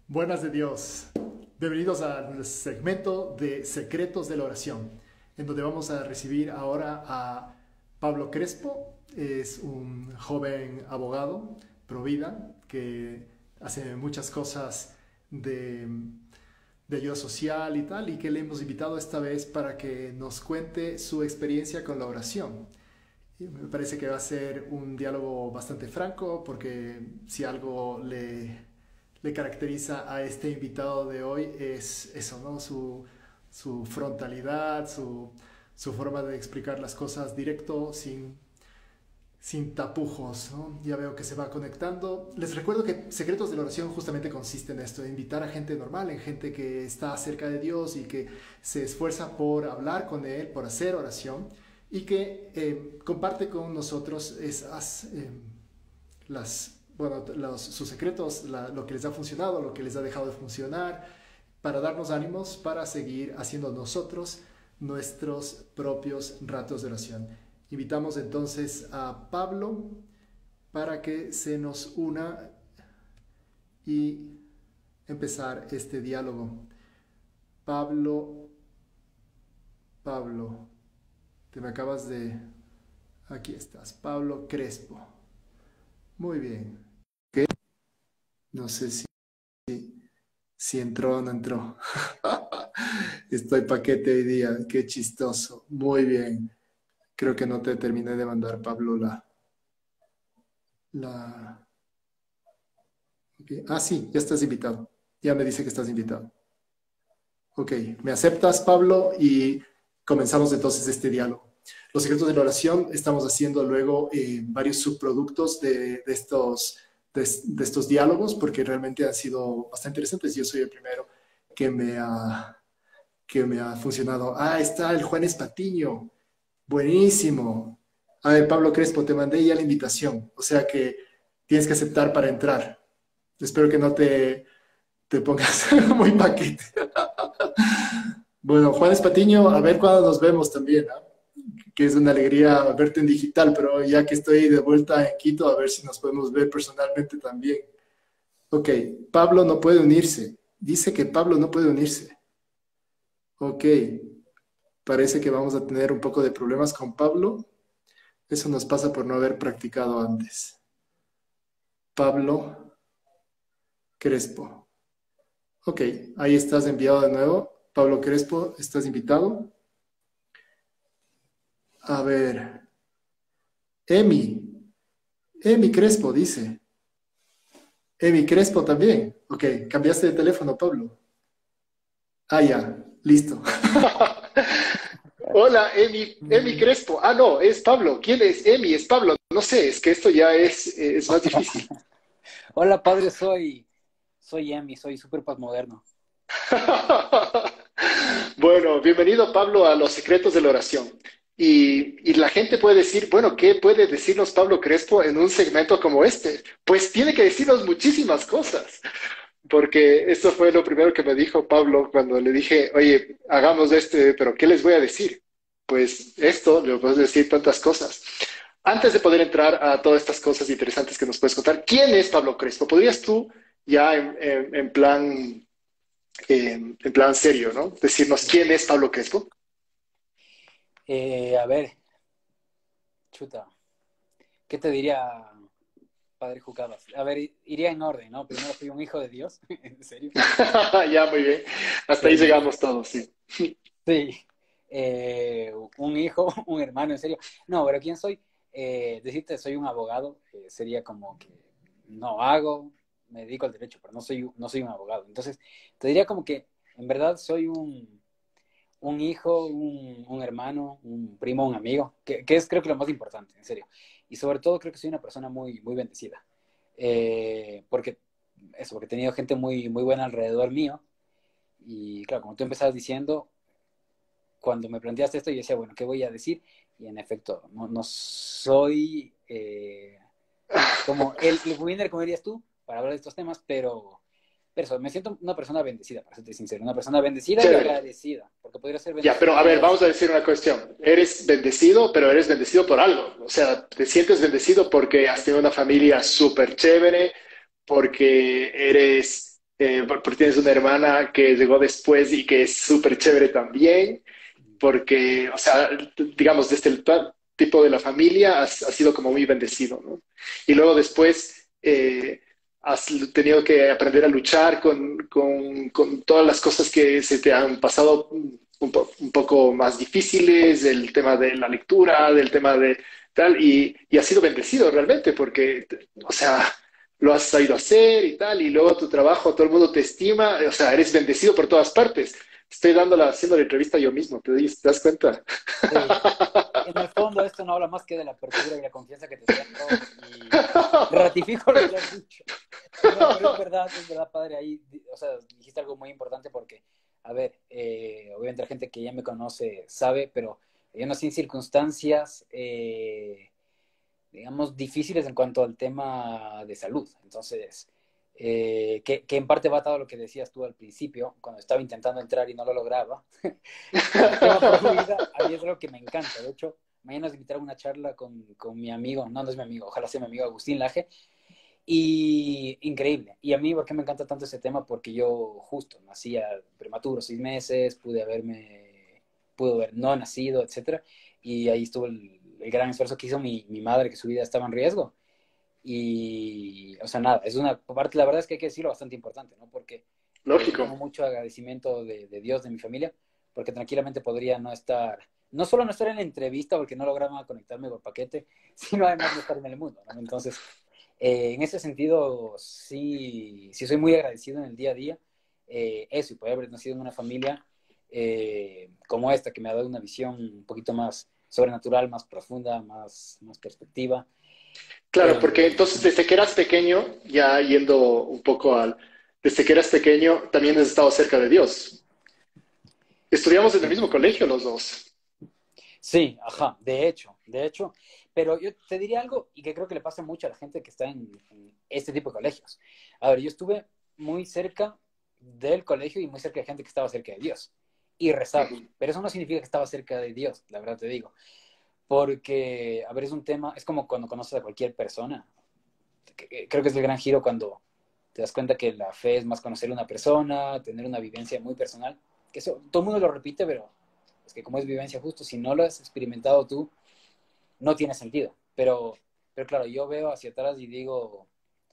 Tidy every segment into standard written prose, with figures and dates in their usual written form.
Buenas de Dios. Bienvenidos al segmento de Secretos de la Oración, en donde vamos a recibir ahora a Pablo Crespo. Es un joven abogado, provida, que hace muchas cosas de, de ayuda social y tal, y que le hemos invitado esta vez para que nos cuente su experiencia con la oración. Y me parece que va a ser un diálogo bastante franco, porque si algo le caracteriza a este invitado de hoy es eso, ¿no? Su frontalidad, su forma de explicar las cosas directo, sin tapujos, ¿no? Ya veo que se va conectando. Les recuerdo que Secretos de la Oración justamente consiste en esto, en invitar a gente normal, en gente que está cerca de Dios y que se esfuerza por hablar con Él, por hacer oración, y que comparte con nosotros sus secretos, lo que les ha funcionado, lo que les ha dejado de funcionar, para darnos ánimos para seguir haciendo nosotros nuestros propios ratos de oración. Invitamos entonces a Pablo para que se nos una y empezar este diálogo. Pablo, te me acabas de... Aquí estás, Pablo Crespo. Muy bien. ¿Ok? No sé si entró o no entró. Estoy paquete hoy día, qué chistoso. Muy bien. Creo que no te terminé de mandar, Pablo, la... Okay. Ah, sí, ya estás invitado. Ya me dice que estás invitado. Ok, me aceptas, Pablo, y comenzamos entonces este diálogo. Los secretos de la oración, estamos haciendo luego varios subproductos de estos diálogos, porque realmente han sido bastante interesantes. Yo soy el primero que que me ha funcionado. Ah, está el Juan Espatiño. Buenísimo. A ver, Pablo Crespo, te mandé ya la invitación, o sea que tienes que aceptar para entrar. Espero que no te pongas muy paquete. Bueno, Juan Espatiño, a ver cuándo nos vemos también, ¿ah? Que es una alegría verte en digital, pero ya que estoy de vuelta en Quito, a ver si nos podemos ver personalmente también. Ok, Pablo no puede unirse. Dice que Pablo no puede unirse. Ok, parece que vamos a tener un poco de problemas con Pablo. Eso nos pasa por no haber practicado antes. Pablo Crespo. Ok, ahí estás enviado de nuevo. Pablo Crespo, estás invitado. A ver, Emi. Emi Crespo dice. Emi Crespo también. Ok, cambiaste de teléfono, Pablo. Ah, ya, listo. Hola, Emi Mm, Crespo. Ah, no, es Pablo. ¿Quién es Emi? Es Pablo. No sé, es que esto ya es más difícil. Hola, padre, soy Emi, soy súper moderno. Bueno, bienvenido Pablo a los secretos de la oración. Y la gente puede decir, bueno, ¿qué puede decirnos Pablo Crespo en un segmento como este? Pues tiene que decirnos muchísimas cosas, porque esto fue lo primero que me dijo Pablo cuando le dije, oye, hagamos este, pero ¿qué les voy a decir? Pues esto, le puedo decir tantas cosas. Antes de poder entrar a todas estas cosas interesantes que nos puedes contar, ¿quién es Pablo Crespo? ¿Podrías tú ya en plan serio, ¿no? Decirnos quién es Pablo Crespo. A ver, chuta, ¿qué te diría, padre Jucabas? A ver, iría en orden, ¿no? Primero soy un hijo de Dios, en serio. Ya, muy bien. Hasta ahí Sí, llegamos todos, sí. sí. Un hijo, un hermano, en serio. No, pero ¿quién soy? Decirte soy un abogado sería como que no hago, me dedico al derecho, pero no soy un abogado. Entonces, te diría como que en verdad soy un hijo, un hermano, un primo, un amigo, que es creo que lo más importante, en serio. Y sobre todo creo que soy una persona muy bendecida. Porque porque he tenido gente muy buena alrededor mío. Y claro, como tú empezabas diciendo, cuando me planteaste esto, yo decía, bueno, ¿qué voy a decir? Y en efecto, no soy como el winner, como dirías tú, para hablar de estos temas, pero eso, me siento una persona bendecida, para serte sincero, una persona bendecida y Chévere. agradecida, porque podría ser Ya, bendecido pero a ver, por... vamos a decir una cuestión. Eres bendecido, pero eres bendecido por algo. O sea, te sientes bendecido porque has tenido una familia súper chévere, porque eres porque tienes una hermana que llegó después y que es súper chévere también, porque, o sea, digamos, desde el tipo de la familia has sido como muy bendecido, ¿no? Y luego después has tenido que aprender a luchar con todas las cosas que se te han pasado un poco más difíciles, el tema de la lectura, del tema de tal, y has sido bendecido realmente, porque, o sea, lo has sabido hacer y tal, y luego tu trabajo, todo el mundo te estima, o sea, eres bendecido por todas partes. Estoy haciendo la entrevista yo mismo, ¿te das cuenta? Sí. En el fondo esto no habla más que de la apertura y la confianza que te tengo y ratifico lo que has dicho. No, pero es verdad, padre, ahí, o sea, dijiste algo muy importante porque, a ver, obviamente la gente que ya me conoce sabe, pero yo nací en circunstancias, digamos, difíciles en cuanto al tema de salud. Entonces, que en parte va atado a lo que decías tú al principio, cuando estaba intentando entrar y no lo lograba. El tema pro vida a mí es algo que me encanta. De hecho, mañana nos invitaron a una charla con mi amigo, no, no es mi amigo, ojalá sea mi amigo Agustín Laje, y increíble. Y a mí, ¿por qué me encanta tanto ese tema? Porque yo justo nacía prematuro, 6 meses, pude haber no nacido, etcétera. Y ahí estuvo el gran esfuerzo que hizo mi madre, que su vida estaba en riesgo. Y, o sea, nada, es una parte, la verdad es que hay que decirlo bastante importante, ¿no? Porque yo Lógico, tengo mucho agradecimiento de Dios, de mi familia, porque tranquilamente podría no estar, no solo no estar en la entrevista porque no lograba conectarme por paquete, sino además no estar en el mundo, ¿no? Entonces, en ese sentido, sí, sí soy muy agradecido en el día a día. Eso, y poder haber nacido en una familia como esta, que me ha dado una visión un poquito más sobrenatural, más profunda, más perspectiva. claro, porque entonces desde que eras pequeño, ya yendo un poco desde que eras pequeño, también has estado cerca de Dios. Estudiamos en el mismo colegio los dos. Sí, ajá, de hecho, pero yo te diría algo y que creo que le pasa mucho a la gente que está en este tipo de colegios. A ver, yo estuve muy cerca del colegio y muy cerca de gente que estaba cerca de Dios y rezaba, Ujú. pero eso no significa que estaba cerca de Dios, la verdad te digo, porque, a ver, es un tema, es como cuando conoces a cualquier persona, creo que es el gran giro cuando te das cuenta que la fe es más conocer a una persona, tener una vivencia muy personal, que eso todo el mundo lo repite, pero es que como es vivencia justo, si no lo has experimentado tú, no tiene sentido. Pero claro, yo veo hacia atrás y digo,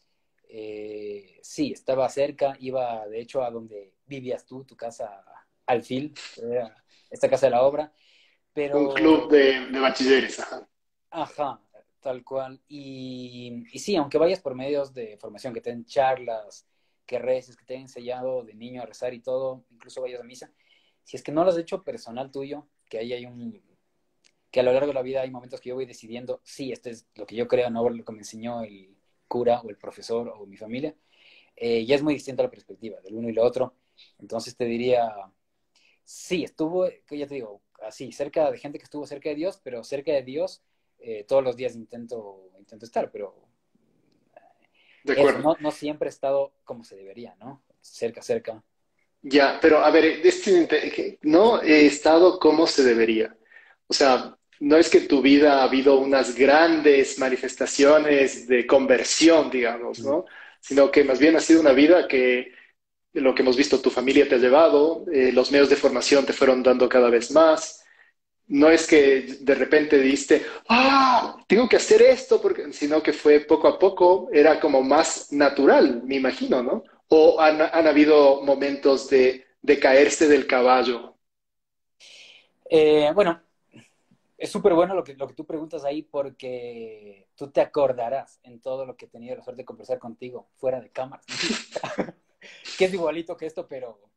sí, estaba cerca, iba de hecho a donde vivías tú, tu casa Alfil, era esta casa de la obra, Un club pero, de bachilleres. Ajá. ajá, tal cual. Y sí, aunque vayas por medios de formación, que te den charlas, que reces, que te den enseñado de niño a rezar y todo, incluso vayas a misa, si es que no lo has hecho personal tuyo, que ahí hay que a lo largo de la vida hay momentos que yo voy decidiendo, sí, esto es lo que yo creo, no lo que me enseñó el cura o el profesor o mi familia, ya es muy distinta la perspectiva del uno y lo otro. Entonces te diría, sí, estuvo, que ya te digo, así, cerca de gente que estuvo cerca de Dios, pero cerca de Dios todos los días intento estar, pero De eso, acuerdo. no siempre he estado como se debería, ¿no? Cerca, cerca. Ya, pero a ver, no he estado como se debería. O sea, no es que en tu vida ha habido unas grandes manifestaciones de conversión, digamos, Mm. ¿no? Sino que más bien ha sido una vida que lo que hemos visto, tu familia te ha llevado, los medios de formación te fueron dando cada vez más. No es que de repente diste, tengo que hacer esto, porque, sino que fue poco a poco, era como más natural, me imagino, ¿no? O han habido momentos de caerse del caballo. Bueno, es súper bueno lo que tú preguntas ahí porque tú te acordarás en todo lo que he tenido la suerte de conversar contigo fuera de cámaras, que es igualito que esto,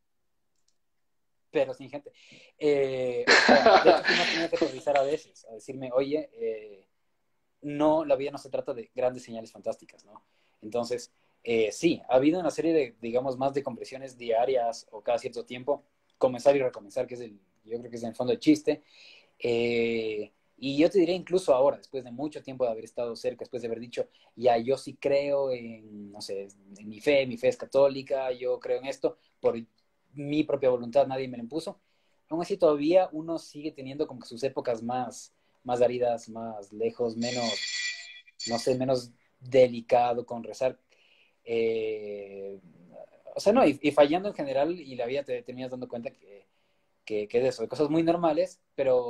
pero sin gente. O sea, de hecho tú me has tenido que aterrizar a veces, a decirme, oye, no, la vida no se trata de grandes señales fantásticas, ¿no? Entonces, sí, ha habido una serie de, digamos, más de compresiones diarias o cada cierto tiempo, comenzar y recomenzar, yo creo que es en el fondo el chiste. Y yo te diré incluso ahora, después de mucho tiempo de haber estado cerca, después de haber dicho, ya yo sí creo en, no sé, en mi fe es católica, yo creo en esto, por mi propia voluntad, nadie me lo impuso. Aún así todavía uno sigue teniendo como que sus épocas más áridas, más lejos, menos, no sé, menos delicado con rezar. Eh, o sea, no, y fallando en general y la vida te terminas dando cuenta que es eso, de cosas muy normales,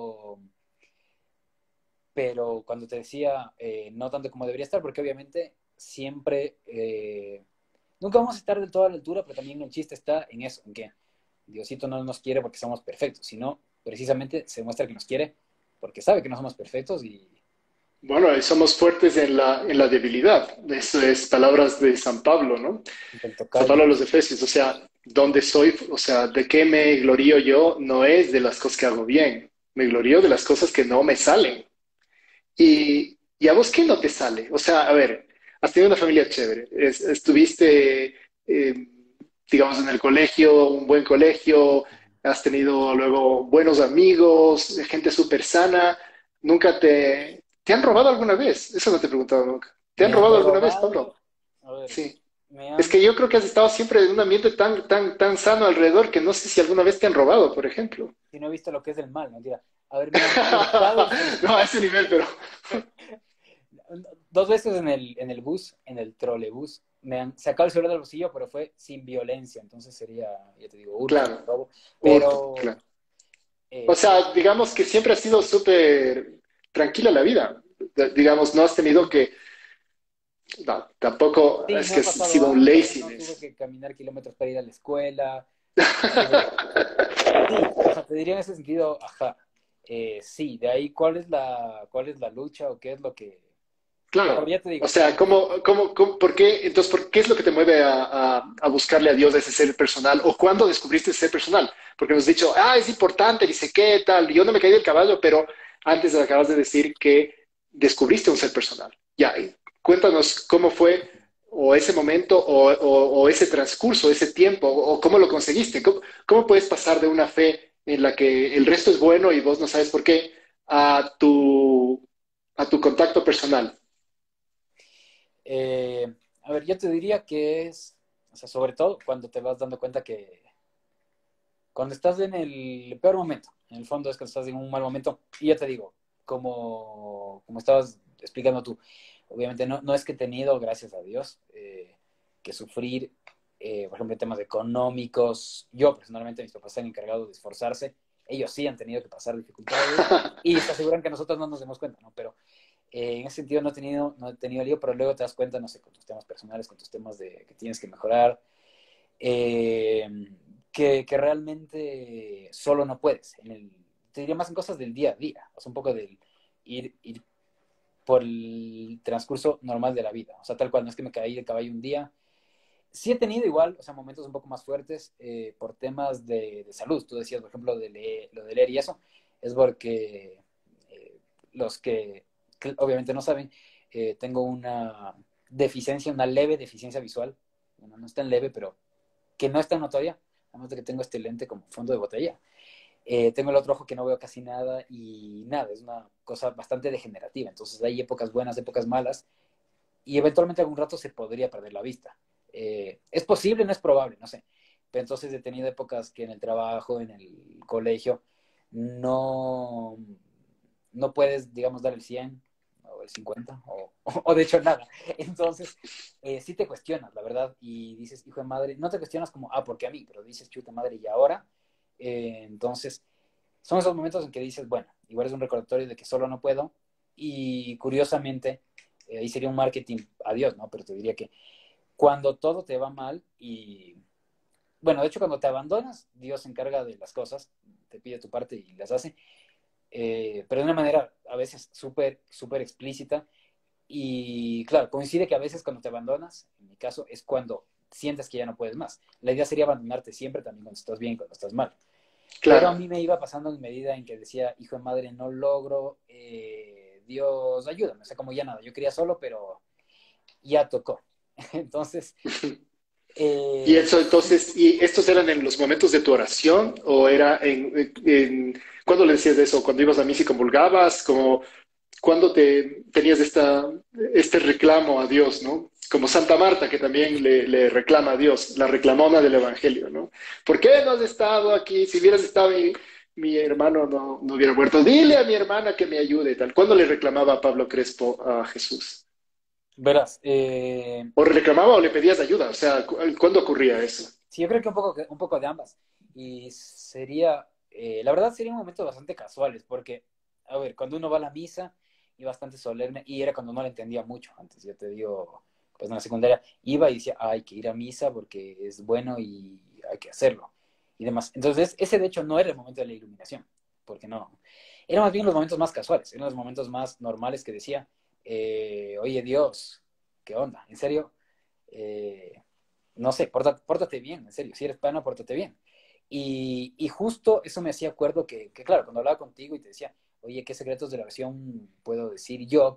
pero cuando te decía no tanto como debería estar, porque obviamente siempre, nunca vamos a estar del todo a la altura, pero también el chiste está en eso, en que Diosito no nos quiere porque somos perfectos, sino precisamente se muestra que nos quiere porque sabe que no somos perfectos y Bueno, y somos fuertes en la debilidad. Eso es palabras de San Pablo, ¿no? el San tocayo. Pablo a los Efesios, o sea, ¿dónde soy? O sea, ¿de qué me glorío yo? No es de las cosas que hago bien, me glorío de las cosas que no me salen. Y a vos, ¿qué no te sale? O sea, a ver, has tenido una familia chévere, estuviste, digamos, en el colegio, un buen colegio, has tenido luego buenos amigos, gente súper sana, nunca ¿te han robado alguna vez? Eso no te he preguntado nunca. ¿Te han Me han robado alguna vez, Pablo? robado, a ver, Sí. me Es han, que yo creo que has estado siempre en un ambiente tan sano alrededor que no sé si alguna vez te han robado, por ejemplo. si no he visto lo que es el mal, mentira. A ver, me han hurtado, sí. No, a ese nivel, pero Dos veces en el bus, en el trolebús, me han sacado el celular del bolsillo, pero fue sin violencia, entonces sería, ya te digo, hurto, claro, robo, hurto, pero claro. O sí, sea, digamos que siempre ha sido súper tranquila la vida. Digamos, no has tenido que, no, tampoco sí, es no que ha has pasado sido un hambre, no tuve laziness. que caminar kilómetros para ir a la escuela. Eh, sí, o sea, te diría en ese sentido, ajá, sí, de ahí, cuál es la lucha o qué es lo que, claro, Claro. ya te O digo, sea, por qué, entonces, qué es lo que te mueve a buscarle a Dios ese ser personal? ¿O cuándo descubriste ese ser personal? Porque nos has dicho, ah, es importante, dice qué, tal. Yo no me caí del caballo, pero antes acabas de decir que descubriste un ser personal. Ya, y cuéntanos cómo fue o ese momento o ese transcurso, ese tiempo, o cómo lo conseguiste. ¿Cómo puedes pasar de una fe en la que el resto es bueno y vos no sabes por qué a tu contacto personal? a ver, yo te diría que es, o sea, sobre todo cuando te vas dando cuenta que cuando estás en el peor momento, en el fondo es que estás en un mal momento, y ya te digo, como estabas explicando tú, obviamente no es que he tenido, gracias a Dios, que sufrir, por ejemplo, en temas económicos. Yo personalmente, mis papás se han encargado de esforzarse, ellos sí han tenido que pasar dificultades y se aseguran que nosotros no nos demos cuenta, ¿no? Pero en ese sentido no he tenido lío, pero luego te das cuenta, no sé, con tus temas personales, con tus temas de que tienes que mejorar, eh, que realmente solo no puedes. Te diría más en cosas del día a día, o sea, un poco del ir por el transcurso normal de la vida. O sea, tal cual, no es que me caí del caballo un día. Sí he tenido igual, o sea, momentos un poco más fuertes por temas de salud. Tú decías, por ejemplo, lo de leer y eso, es porque los que obviamente no saben, tengo una deficiencia, una leve deficiencia visual. Bueno, no es tan leve, pero que no es tan notoria, además de que tengo este lente como fondo de botella. Tengo el otro ojo que no veo casi nada y nada, es una cosa bastante degenerativa. Entonces hay épocas buenas, épocas malas y eventualmente algún rato se podría perder la vista. Es posible, no es probable, no sé. Pero entonces he tenido épocas que en el trabajo, en el colegio, no, no puedes, digamos, dar el 100 o el 50 o de hecho nada. Entonces, sí te cuestionas, la verdad, y dices, hijo de madre, no te cuestionas como, ah, ¿por qué a mí? Pero dices, chuta madre, ¿y ahora? Entonces, son esos momentos en que dices, bueno, igual es un recordatorio de que solo no puedo, y curiosamente, ahí sería un marketing, adiós, ¿no? Pero te diría que cuando todo te va mal y, bueno, de hecho, cuando te abandonas, Dios se encarga de las cosas, te pide tu parte y las hace, pero de una manera a veces súper explícita. Y claro, coincide que a veces cuando te abandonas, en mi caso, es cuando sientes que ya no puedes más. La idea sería abandonarte siempre, también cuando estás bien y cuando estás mal. Pero a Claro. mí me iba pasando en medida en que decía, hijo de madre, no logro, Dios, ayúdame. O sea, como ya nada, yo quería solo, pero ya tocó. Entonces, Y eso sí, entonces, ¿y estos eran en los momentos de tu oración o era cuándo le decías eso? ¿Cuando ibas a misa y convulgabas? Como, ¿cuándo tenías este reclamo a Dios, ¿no? Como Santa Marta, que también le reclama a Dios, la reclamona del Evangelio, ¿no? ¿Por qué no has estado aquí? Si hubieras estado, mi hermano no hubiera muerto. Dile a mi hermana que me ayude, tal. ¿Cuándo le reclamaba Pablo Crespo a Jesús? verás, ¿O reclamaba o le pedías ayuda? O sea, ¿cuándo ocurría eso? Sí, yo creo que un poco de ambas. Y sería, la verdad serían momentos bastante casuales, porque, a ver, cuando uno va a la misa y bastante solemne, y era cuando no le entendía mucho, antes ya te digo, pues en la secundaria, iba y decía, "Ah, hay que ir a misa porque es bueno y hay que hacerlo, y demás". Entonces, ese de hecho no era el momento de la iluminación, porque no, eran más bien los momentos más casuales, eran los momentos más normales que decía, oye Dios, ¿qué onda? ¿En serio? Eh, no sé, pórtate bien, en serio, si eres pana, pórtate bien. Y justo eso me hacía acuerdo claro, cuando hablaba contigo y te decía, oye, ¿qué secretos de la oración puedo decir yo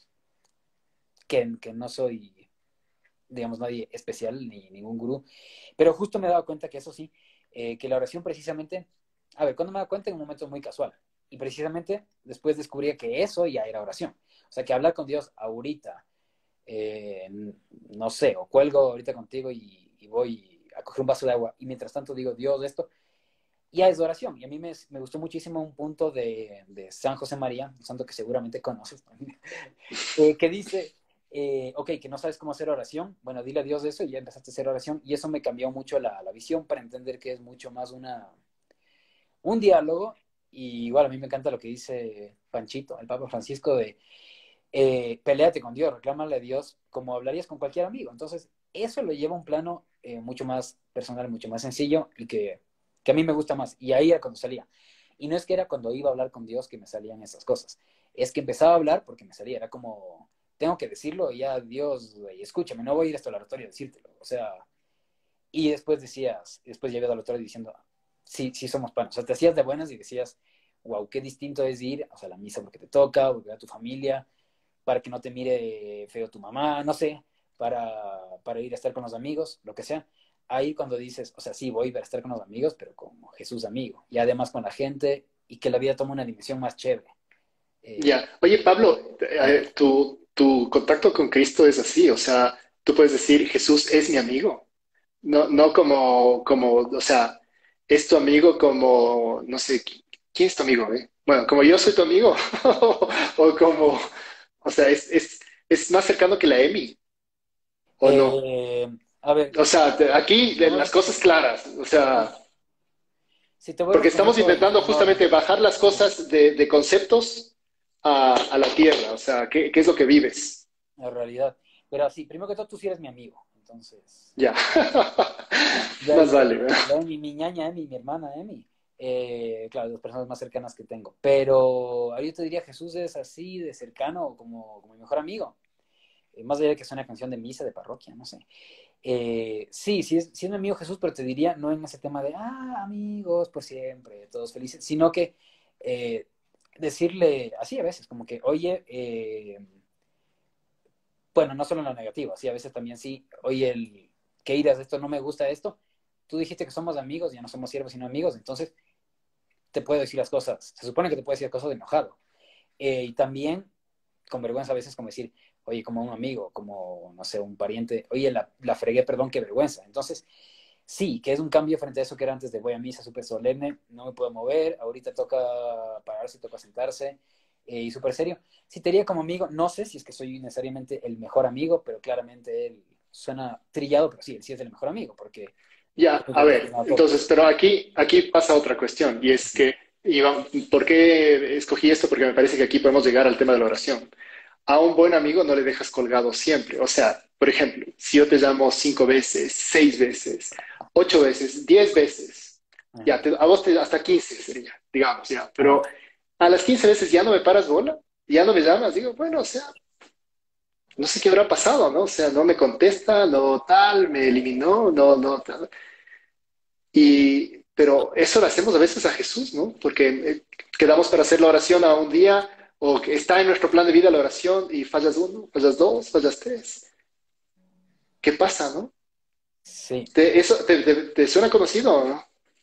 que no soy, digamos, nadie especial ni ningún gurú? Pero justo me daba cuenta que eso sí, que la oración precisamente, a ver, cuando me daba cuenta en un momento muy casual, y precisamente después descubría que eso ya era oración. O sea, que hablar con Dios ahorita, eh, no sé, o cuelgo ahorita contigo y voy a coger un vaso de agua y mientras tanto digo, Dios, esto, ya es oración. Y a mí me gustó muchísimo un punto de San José María, un santo que seguramente conoces, que dice, ok, que no sabes cómo hacer oración, bueno, dile a Dios eso y ya empezaste a hacer oración. Y eso me cambió mucho la visión para entender que es mucho más un diálogo. Y igual a mí me encanta lo que dice Panchito, el Papa Francisco, de peléate con Dios, reclámale a Dios como hablarías con cualquier amigo. Entonces, eso lo lleva a un plano mucho más personal, mucho más sencillo y que a mí me gusta más. Y ahí era cuando salía. Y no es que era cuando iba a hablar con Dios que me salían esas cosas. Es que empezaba a hablar porque me salía. Era como, tengo que decirlo y ya, Dios, güey, escúchame, no voy a ir hasta el oratorio a decírtelo. O sea, y después decías, después llegué al oratorio diciendo, sí, sí somos panos. O sea, te hacías de buenas y decías, wow, qué distinto es ir, o sea, a la misa porque te toca, porque a tu familia, para que no te mire feo tu mamá, no sé, para ir a estar con los amigos, lo que sea. Ahí cuando dices, o sea, sí, voy a estar con los amigos, pero como Jesús amigo, y además con la gente, y que la vida toma una dimensión más chévere. Eh, Ya. Oye, Pablo, tu contacto con Cristo es así, o sea, tú puedes decir, Jesús es mi amigo. No, no o sea, es tu amigo como, no sé, ¿quién es tu amigo, eh? Bueno, como yo soy tu amigo, o como, o sea, es más cercano que la Emi, ¿o no? eh, a ver, O sea, aquí te voy a las cosas claras, o ajá, sea, sí, te voy a porque responder estamos intentando por orden. justamente bajar las cosas de conceptos a la tierra, o sea, ¿qué es lo que vives? En realidad. Pero sí, primero que todo, tú sí eres mi amigo. Entonces, Ya, de más ahí, vale, ¿verdad? mi ñaña Emi, mi hermana Emi. Claro, las personas más cercanas que tengo. Pero ahora yo te diría, Jesús es así de cercano como mi mejor amigo. Más allá de que es una canción de misa, de parroquia, no sé. Sí es mi amigo Jesús, pero te diría, no en ese tema de, amigos por siempre, todos felices, sino que eh, decirle así a veces, como que, oye, bueno, no solo en lo negativo, sí, a veces también sí, oye, ¿qué irás? Esto no me gusta esto. Tú dijiste que somos amigos, ya no somos siervos, sino amigos, entonces te puedo decir las cosas. Se supone que te puedo decir cosas de enojado. Y también con vergüenza a veces como decir, oye, como un amigo, como, no sé, un pariente, oye, la fregué, perdón, qué vergüenza. Entonces, sí, que es un cambio frente a eso que era antes de voy a misa súper solemne, no me puedo mover, ahorita toca pararse, toca sentarse, y súper serio. Si te diría como amigo, no sé si es que soy necesariamente el mejor amigo, pero claramente él suena trillado, pero sí, él sí es el mejor amigo, porque Ya, es a el que ver, tiene todo. entonces, pero aquí pasa otra cuestión, y es que, Iván, ¿por qué escogí esto? Porque me parece que aquí podemos llegar al tema de la oración. A un buen amigo no le dejas colgado siempre. O sea, por ejemplo, si yo te llamo 5 veces, 6 veces, 8 veces, 10 veces, ya, Ajá, a vos hasta 15 sería, digamos, ya. ajá. Pero a las 15 veces ya no me paras bola, ya no me llamas, digo, bueno, o sea, no sé qué habrá pasado, ¿no? O sea, no me contesta, no tal, me eliminó, no, no tal. Pero eso lo hacemos a veces a Jesús, ¿no? Porque quedamos para hacer la oración a un día o que está en nuestro plan de vida la oración y fallas uno, fallas dos, fallas tres. ¿Qué pasa, no? Sí. ¿Eso te suena conocido, no?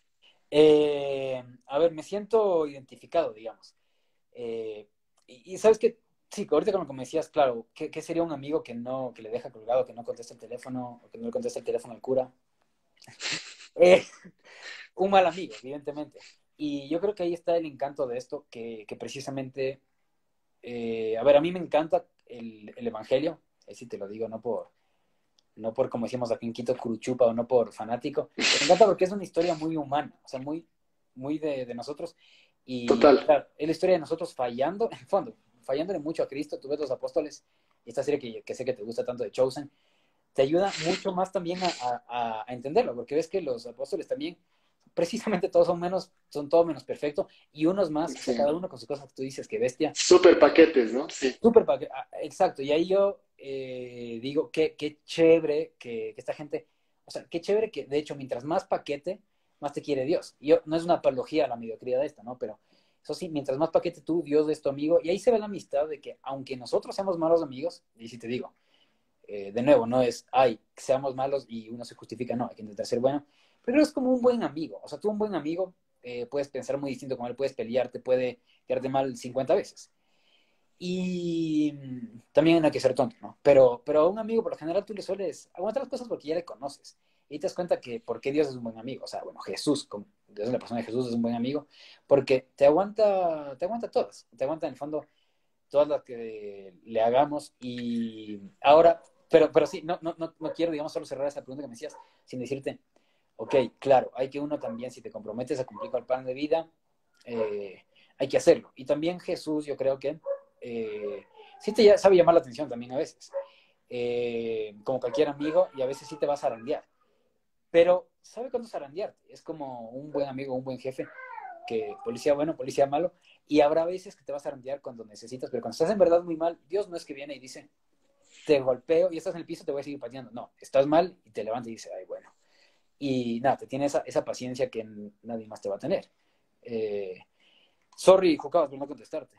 A ver, me siento identificado, digamos. Y sabes que, sí, ahorita con lo que me decías, claro, ¿qué sería un amigo que le deja colgado, que no contesta el teléfono, o que no le contesta el teléfono al cura? Eh, un mal amigo, evidentemente. Y yo creo que ahí está el encanto de esto, que precisamente, a ver, a mí me encanta el Evangelio, así te lo digo, no por, no por, como decíamos aquí en Quito, curuchupa o no por fanático. Me encanta porque es una historia muy humana, o sea, muy de nosotros. Y Total. claro, es la historia de nosotros fallando, en el fondo, fallándole mucho a Cristo. Tú ves Los Apóstoles, y esta serie que sé que te gusta tanto de Chosen, te ayuda mucho más también a entenderlo, porque ves que los apóstoles también, precisamente todos son todos menos perfectos, y unos más, o sea, Sí. cada uno con sus cosas que tú dices, que bestia. Súper paquetes, ¿no? Sí. Súper, exacto. Y ahí yo digo, qué chévere que esta gente, o sea, qué chévere que, de hecho, mientras más paquete, más te quiere Dios. Y yo, no es una apología a la mediocridad de esta, ¿no? Pero eso sí, mientras más paquete tú, Dios es tu amigo. Y ahí se ve la amistad de que, aunque nosotros seamos malos amigos, y si te digo, de nuevo, no es, ay, seamos malos y uno se justifica, no, hay que intentar ser bueno, pero es como un buen amigo. O sea, tú un buen amigo puedes pensar muy distinto con él, puedes pelear, te puede quedarte mal 50 veces. Y también no hay que ser tonto, ¿no? Pero a un amigo, por lo general, tú le sueles aguantar las cosas porque ya le conoces. Y te das cuenta que por qué Dios es un buen amigo. O sea, bueno, Jesús, como Dios es la persona de Jesús, es un buen amigo, porque te aguanta todas. Te aguanta en el fondo todas las que le hagamos. Y ahora, pero sí, no quiero, digamos, solo cerrar esa pregunta que me decías, sin decirte, ok, claro, hay que uno también, si te comprometes a cumplir con el plan de vida, eh, hay que hacerlo. Y también Jesús, yo creo que sí te sabe llamar la atención también a veces, como cualquier amigo, y a veces sí te va a zarandear. Pero sabe cuándo zarandearte. Es como un buen amigo, un buen jefe, que policía bueno, policía malo, y habrá veces que te vas a zarandear cuando necesitas, pero cuando estás en verdad muy mal, Dios no es que viene y dice, te golpeo y estás en el piso, te voy a seguir pateando. No, estás mal y te levanta y dice, ay, bueno. Y nada, te tiene esa paciencia que nadie más te va a tener. Eh, Sorry, Jucabas, por no contestarte.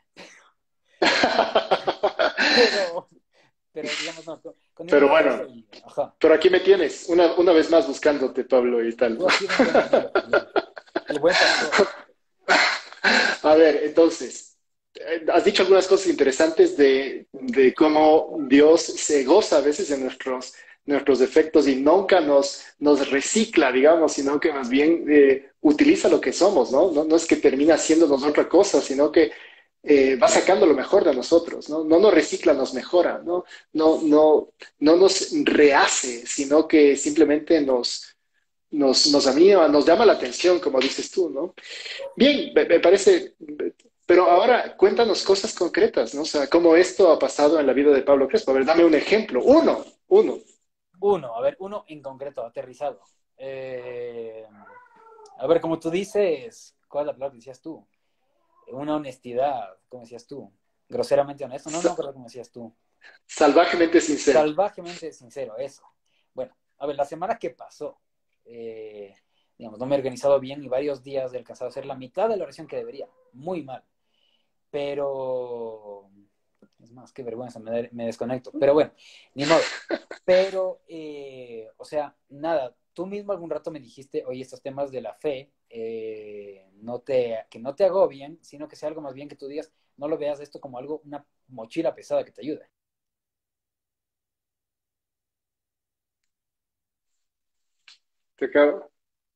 Pero, pero digamos, no, Pero continuemos bueno, esto y, ajá, pero aquí me tienes, una vez más buscándote, Pablo, y tal. tú has sido un buen amigo también. El buen pastor. A ver, entonces, has dicho algunas cosas interesantes de cómo Dios se goza a veces de nuestros defectos y nunca nos recicla, digamos, sino que más bien utiliza lo que somos, ¿no? No es que termina haciéndonos otra cosa, sino que va sacando lo mejor de nosotros, ¿no? No nos recicla, nos mejora, ¿no? No nos rehace, sino que simplemente nos anima, nos llama la atención, como dices tú, ¿no? Bien, me parece, pero ahora cuéntanos cosas concretas, ¿no? O sea, cómo esto ha pasado en la vida de Pablo Crespo. A ver, dame un ejemplo. Uno. Uno, a ver, uno en concreto, aterrizado. A ver, como tú dices, ¿cuál es la palabra que decías tú? Una honestidad, como decías tú. Groseramente honesto, no, Sa- no, pero como decías tú. salvajemente sincero. Salvajemente sincero, eso. Bueno, a ver, la semana que pasó, eh, digamos, no me he organizado bien y varios días he alcanzado a hacer la mitad de la oración que debería. Muy mal. Pero, es más, qué vergüenza, me desconecto. Pero bueno, ni modo. Pero, o sea, nada, tú mismo algún rato me dijiste, oye, estos temas de la fe, que no te agobien, sino que sea algo más bien que tú digas, no lo veas esto como algo, una mochila pesada que te ayude. Te acabo-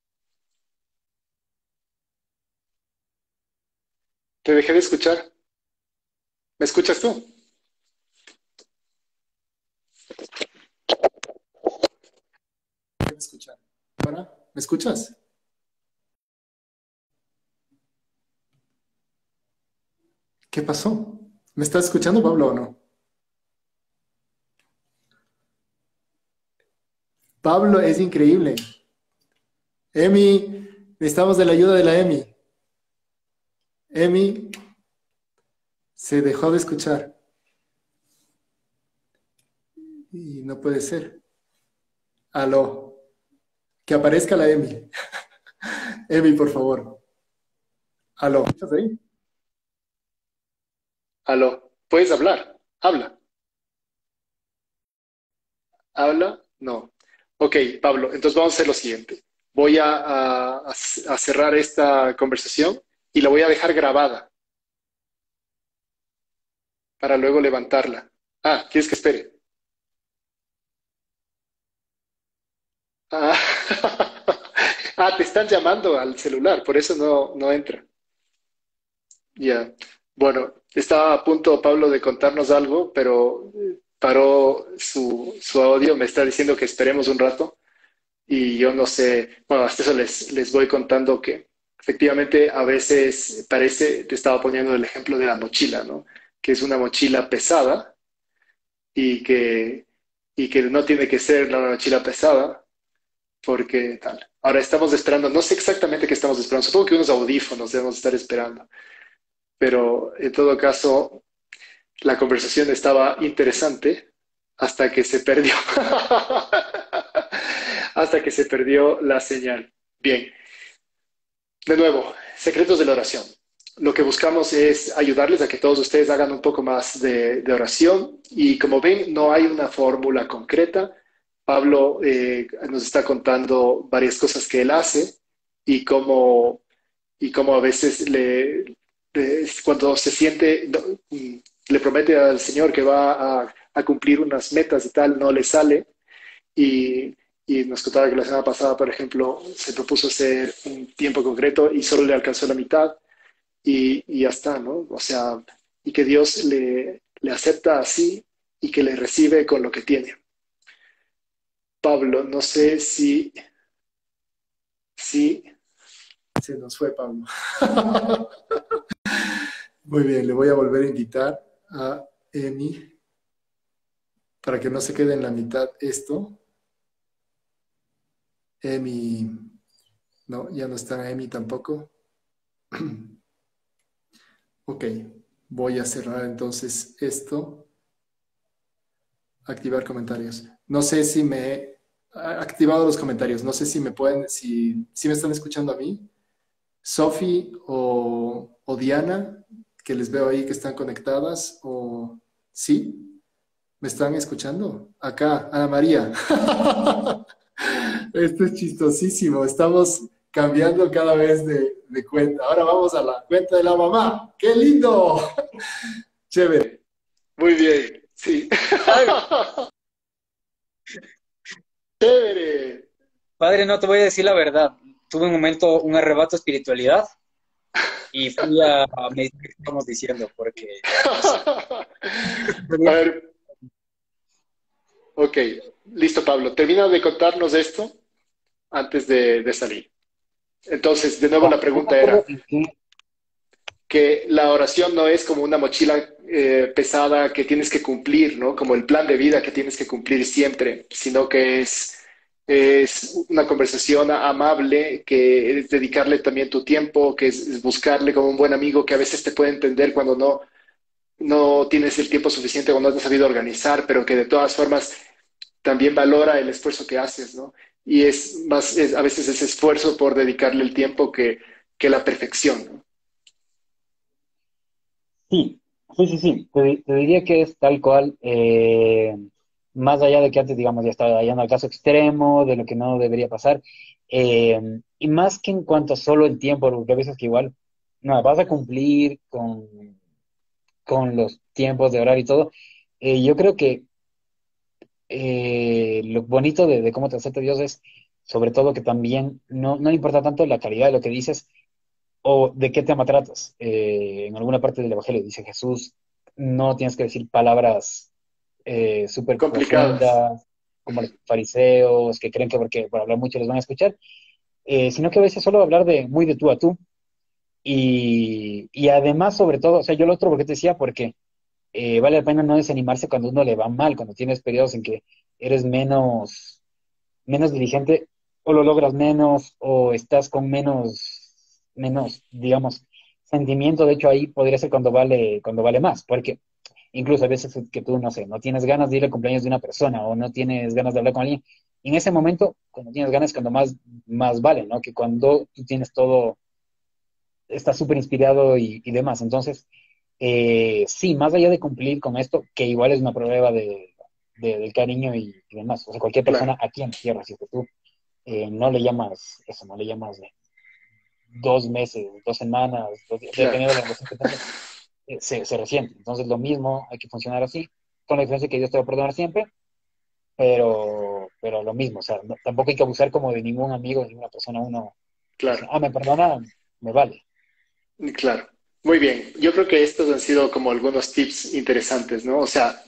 te dejé de escuchar. ¿Me escuchas tú? ¿Me escuchas? ¿Para? ¿Me escuchas? ¿Qué pasó? ¿Me estás escuchando, Pablo, o no? Pablo es increíble. Emi, necesitamos de la ayuda de la Emi. Emi se dejó de escuchar y no puede ser. Aló, que aparezca la Emi. Emi, por favor. Aló. ¿Estás ahí? Aló. ¿Puedes hablar? Habla. ¿Habla? No. Ok, Pablo, entonces vamos a hacer lo siguiente. Voy a cerrar esta conversación y la voy a dejar grabada para luego levantarla. Ah, ¿quieres que espere? Ah, ah, te están llamando al celular, por eso no entra. Ya. Bueno, estaba a punto, Pablo, de contarnos algo, pero paró su audio, me está diciendo que esperemos un rato y yo no sé, bueno, hasta eso les voy contando que efectivamente a veces parece, te estaba poniendo el ejemplo de la mochila, ¿no? Que es una mochila pesada y que no tiene que ser una mochila pesada porque tal. Ahora estamos esperando, no sé exactamente qué estamos esperando, supongo que unos audífonos debemos estar esperando, pero en todo caso la conversación estaba interesante hasta que se perdió, hasta que se perdió la señal. Bien, de nuevo, secretos de la oración. Lo que buscamos es ayudarles a que todos ustedes hagan un poco más de oración y como ven, no hay una fórmula concreta. Pablo nos está contando varias cosas que él hace y cómo a veces cuando se siente, le promete al Señor que va a cumplir unas metas y tal, no le sale. Y, y nos contaba que la semana pasada, por ejemplo, se propuso hacer un tiempo concreto y solo le alcanzó la mitad y ya está, ¿no? O sea, y que Dios le acepta así y que le recibe con lo que tiene. Pablo, no sé si se nos fue Pablo. Muy bien, le voy a volver a invitar a Emi para que no se quede en la mitad esto. Emi, no, ya no está Emi tampoco. Ok, voy a cerrar entonces esto. Activar comentarios. No sé si me he activado los comentarios. No sé si me pueden, si me están escuchando a mí. Sofi o Diana, que les veo ahí que están conectadas. O sí, ¿me están escuchando? Acá, Ana María. Esto es chistosísimo. Estamos cambiando cada vez de cuenta. Ahora vamos a la cuenta de la mamá. ¡Qué lindo! Chévere. Muy bien, sí. Padre, Chévere. padre, no te voy a decir la verdad. Tuve un momento, un arrebato de espiritualidad y fui a meditar qué estamos diciendo, porque no sé. A ver, ok, listo Pablo, termina de contarnos esto antes de salir. Entonces, de nuevo No, la no me pregunta acuerdo era en qué. que la oración no es como una mochila pesada que tienes que cumplir, ¿no? Como el plan de vida que tienes que cumplir siempre, sino que es una conversación amable, que es dedicarle también tu tiempo, que es buscarle como un buen amigo que a veces te puede entender cuando no tienes el tiempo suficiente o no te has sabido organizar, pero que de todas formas también valora el esfuerzo que haces, ¿no? Y es más, a veces ese esfuerzo por dedicarle el tiempo que la perfección, ¿no? Sí, sí. Te diría que es tal cual, más allá de que antes, digamos, ya estaba yendo al caso extremo, de lo que no debería pasar, y más que en cuanto a solo el tiempo, porque a veces que igual, no, vas a cumplir con los tiempos de horario y todo. Yo creo que lo bonito de cómo te acepta Dios es, sobre todo, que también no le importa tanto la calidad de lo que dices o de qué tema tratas. En alguna parte del Evangelio dice Jesús, no tienes que decir palabras súper Complicadas. profundas como los fariseos que creen que porque por hablar mucho les van a escuchar, sino que a veces solo hablar de muy de tú a tú. Y además, sobre todo, o sea, yo lo otro porque te decía, porque vale la pena no desanimarse cuando uno le va mal, cuando tienes periodos en que eres menos diligente o lo logras menos o estás con menos, digamos, sentimiento. De hecho, ahí podría ser cuando vale más, porque incluso a veces que tú, no sé, no tienes ganas de ir al cumpleaños de una persona o no tienes ganas de hablar con alguien. En ese momento, cuando tienes ganas, es cuando más vale, ¿no? Que cuando tú tienes todo, estás súper inspirado y demás. Entonces, sí, más allá de cumplir con esto, que igual es una prueba del cariño y demás. O sea, cualquier Claro, persona aquí en la tierra, si es que tú no le llamas eso, no le llamas de 2 meses, 2 semanas, claro. dependiendo de la relación que tengas, se resiente. Entonces, lo mismo, hay que funcionar así, con la diferencia que Dios te va a perdonar siempre, pero lo mismo, o sea, tampoco hay que abusar como de ningún amigo, de ninguna persona, uno dice, Claro, me perdona, me vale. claro. Muy bien, yo creo que estos han sido como algunos tips interesantes, ¿no? O sea,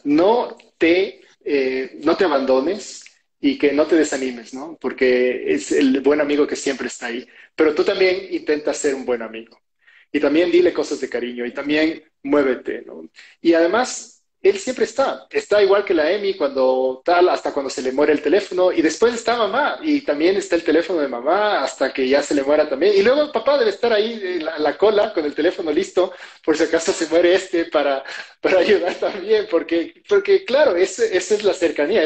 no te abandones y que no te desanimes, ¿no? Porque es el buen amigo que siempre está ahí. Pero tú también intentas ser un buen amigo. Y también dile cosas de cariño y también muévete, ¿no? Y además, él siempre está igual que la Emi cuando tal, hasta cuando se le muere el teléfono y después está mamá y también está el teléfono de mamá hasta que ya se le muera también. Y luego papá debe estar ahí en la cola con el teléfono listo por si acaso se muere este para ayudar también, porque claro, esa es la cercanía,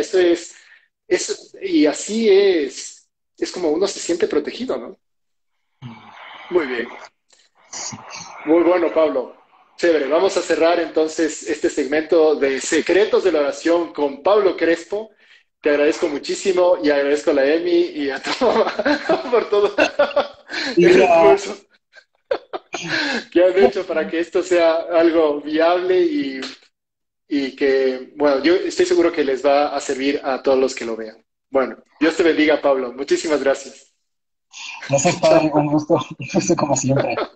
y así es como uno se siente protegido, ¿no? Muy bien. Muy bueno, Pablo. Chévere. Vamos a cerrar entonces este segmento de secretos de la oración con Pablo Crespo. Te agradezco muchísimo y agradezco a la Emi y a tu mamá por todo el Mira, esfuerzo que han hecho para que esto sea algo viable y que, bueno, yo estoy seguro que les va a servir a todos los que lo vean. Bueno, Dios te bendiga, Pablo. Muchísimas gracias. gracias, padre, Chao. un gusto como siempre.